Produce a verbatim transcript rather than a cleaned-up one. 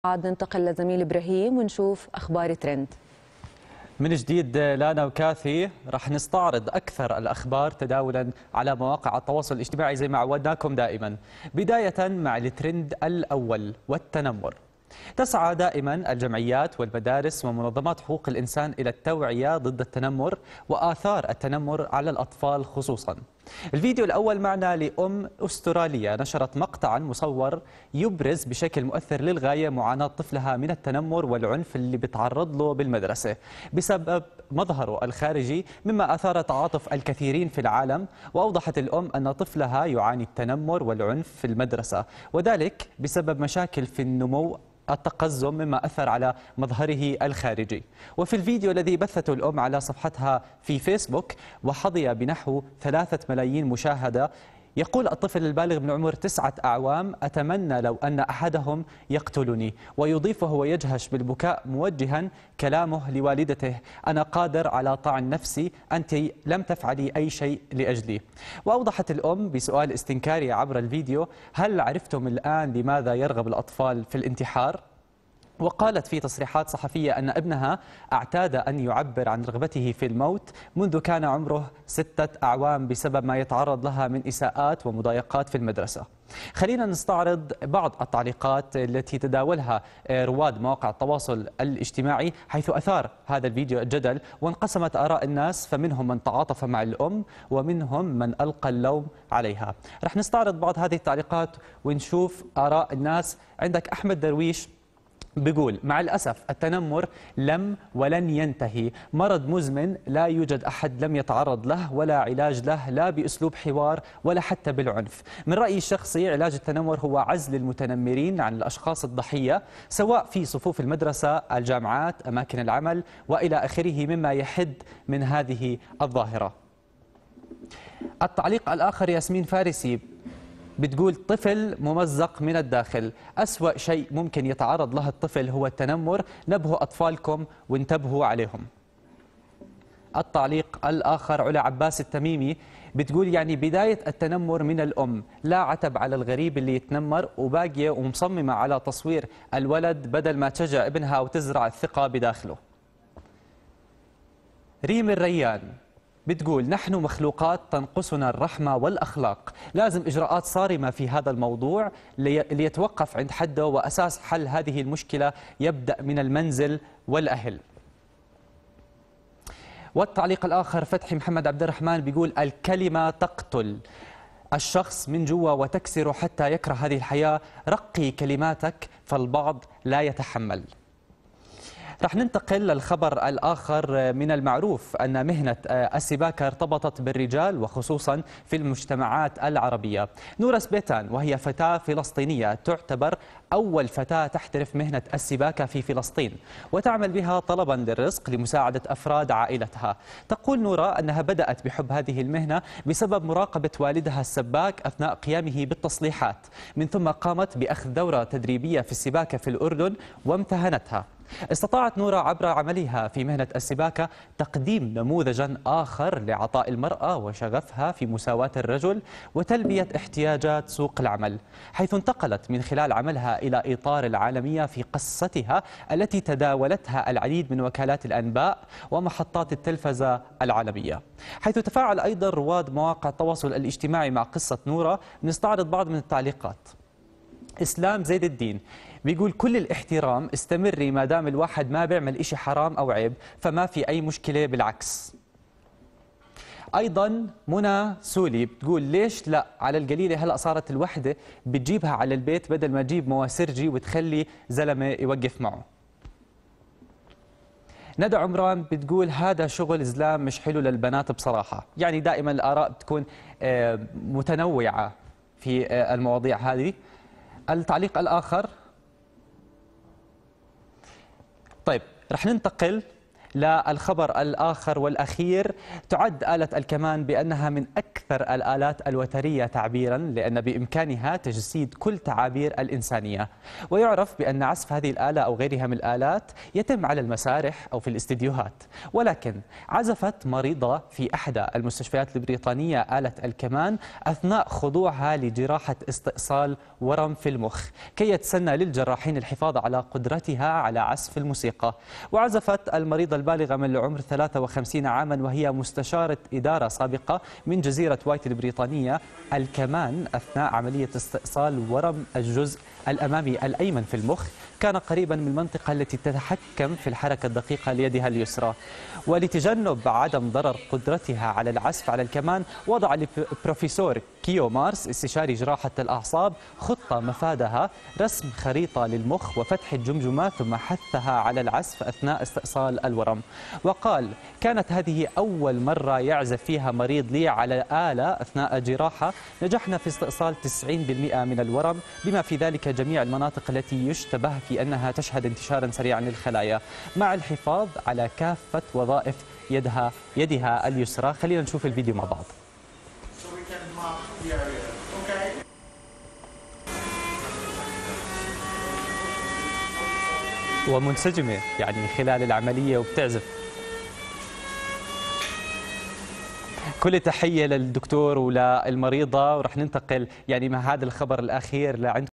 عاد ننتقل لزميل إبراهيم ونشوف أخبار ترند. من جديد لانا وكاثي رح نستعرض أكثر الأخبار تداولا على مواقع التواصل الاجتماعي زي ما عودناكم دائما، بداية مع الترند الأول والتنمر. تسعى دائما الجمعيات والمدارس ومنظمات حقوق الإنسان إلى التوعية ضد التنمر وآثار التنمر على الأطفال خصوصا. الفيديو الأول معنا لأم أسترالية نشرت مقطعا مصور يبرز بشكل مؤثر للغاية معاناة طفلها من التنمر والعنف اللي بتعرض له بالمدرسة بسبب مظهره الخارجي، مما أثار تعاطف الكثيرين في العالم. وأوضحت الأم أن طفلها يعاني التنمر والعنف في المدرسة، وذلك بسبب مشاكل في النمو التقزم مما أثر على مظهره الخارجي. وفي الفيديو الذي بثته الأم على صفحتها في فيسبوك وحظي بنحو ثلاثة ملايين مشاهدة، يقول الطفل البالغ من عمر تسعة أعوام: أتمنى لو أن أحدهم يقتلني. ويضيف وهو يجهش بالبكاء موجها كلامه لوالدته: أنا قادر على طعن نفسي، أنت لم تفعلي أي شيء لأجلي. وأوضحت الأم بسؤال استنكاري عبر الفيديو: هل عرفتم الآن لماذا يرغب الأطفال في الانتحار؟ وقالت في تصريحات صحفية أن ابنها اعتاد أن يعبر عن رغبته في الموت منذ كان عمره ستة أعوام بسبب ما يتعرض لها من إساءات ومضايقات في المدرسة. خلينا نستعرض بعض التعليقات التي تداولها رواد مواقع التواصل الاجتماعي، حيث أثار هذا الفيديو الجدل وانقسمت آراء الناس، فمنهم من تعاطف مع الأم ومنهم من ألقى اللوم عليها. رح نستعرض بعض هذه التعليقات ونشوف آراء الناس. عندك أحمد درويش بيقول: مع الأسف التنمر لم ولن ينتهي، مرض مزمن لا يوجد أحد لم يتعرض له ولا علاج له، لا بأسلوب حوار ولا حتى بالعنف. من رأيي الشخصي علاج التنمر هو عزل المتنمرين عن الأشخاص الضحية، سواء في صفوف المدرسة، الجامعات، أماكن العمل وإلى آخره، مما يحد من هذه الظاهرة. التعليق الآخر ياسمين فارسي بتقول: طفل ممزق من الداخل، أسوأ شيء ممكن يتعرض له الطفل هو التنمر، نبهوا أطفالكم وانتبهوا عليهم. التعليق الآخر علا عباس التميمي بتقول: يعني بداية التنمر من الأم، لا عتب على الغريب اللي يتنمر، وباقية ومصممة على تصوير الولد بدل ما تشجع ابنها وتزرع الثقة بداخله. ريم الريان بتقول: نحن مخلوقات تنقصنا الرحمة والأخلاق، لازم إجراءات صارمة في هذا الموضوع ليتوقف عند حده، وأساس حل هذه المشكلة يبدأ من المنزل والأهل. والتعليق الآخر فتحي محمد عبد الرحمن بيقول: الكلمة تقتل الشخص من جوا وتكسره حتى يكره هذه الحياة، رقي كلماتك فالبعض لا يتحمل. رح ننتقل للخبر الآخر. من المعروف أن مهنة السباكة ارتبطت بالرجال وخصوصا في المجتمعات العربية. نورة سبيتان وهي فتاة فلسطينية تعتبر أول فتاة تحترف مهنة السباكة في فلسطين، وتعمل بها طلبا للرزق لمساعدة أفراد عائلتها. تقول نورة أنها بدأت بحب هذه المهنة بسبب مراقبة والدها السباك أثناء قيامه بالتصليحات، من ثم قامت بأخذ دورة تدريبية في السباكة في الأردن وامتهنتها. استطاعت نورة عبر عملها في مهنة السباكة تقديم نموذجا آخر لعطاء المرأة وشغفها في مساواة الرجل وتلبية احتياجات سوق العمل، حيث انتقلت من خلال عملها إلى إطار العالمية في قصتها التي تداولتها العديد من وكالات الأنباء ومحطات التلفزة العالمية. حيث تفاعل أيضا رواد مواقع التواصل الاجتماعي مع قصة نورة. نستعرض بعض من التعليقات. إسلام زيد الدين بيقول: كل الاحترام، استمري ما دام الواحد ما بيعمل إشي حرام أو عيب، فما في أي مشكلة، بالعكس. أيضا منى سولي بتقول: ليش لا، على القليلة هلأ صارت الوحدة بتجيبها على البيت بدل ما تجيب مواسرجي وتخلي زلمة يوقف معه. ندى عمران بتقول: هذا شغل زلام مش حلو للبنات بصراحة. يعني دائما الآراء بتكون متنوعة في المواضيع هذه. التعليق الآخر، طيب رح ننتقل للخبر الآخر والأخير، تعد آلة الكمان بأنها من أكثر الآلات الوترية تعبيرا، لأن بإمكانها تجسيد كل تعابير الإنسانية. ويعرف بأن عزف هذه الآلة أو غيرها من الآلات يتم على المسارح أو في الاستديوهات، ولكن عزفت مريضة في أحدى المستشفيات البريطانية آلة الكمان أثناء خضوعها لجراحة استئصال ورم في المخ، كي يتسنى للجراحين الحفاظ على قدرتها على عزف الموسيقى. وعزفت المريضة البالغة من العمر ثلاثة وخمسين عاما، وهي مستشارة إدارة سابقة من جزيرة وايت البريطانية، الكمان أثناء عملية استئصال ورم الجزء الأمامي الأيمن في المخ، كان قريبا من المنطقة التي تتحكم في الحركة الدقيقة ليدها اليسرى. ولتجنب عدم ضرر قدرتها على العزف على الكمان، وضع البروفيسور كيو مارس استشاري جراحة الأعصاب خطة مفادها رسم خريطة للمخ وفتح الجمجمة، ثم حثها على العزف أثناء استئصال الورم. وقال: كانت هذه أول مرة يعزف فيها مريض لي على آلة أثناء جراحة، نجحنا في استئصال تسعين بالمئة من الورم، بما في ذلك جميع المناطق التي يشتبه في أنها تشهد انتشارا سريعا للخلايا، مع الحفاظ على كافة وظائف يدها يدها اليسرى. خلينا نشوف الفيديو مع بعض. ومنسجمة يعني خلال العملية وبتعزف. كل تحية للدكتور وللمريضة، ورح ننتقل يعني مع هذا الخبر الأخير لعندكم.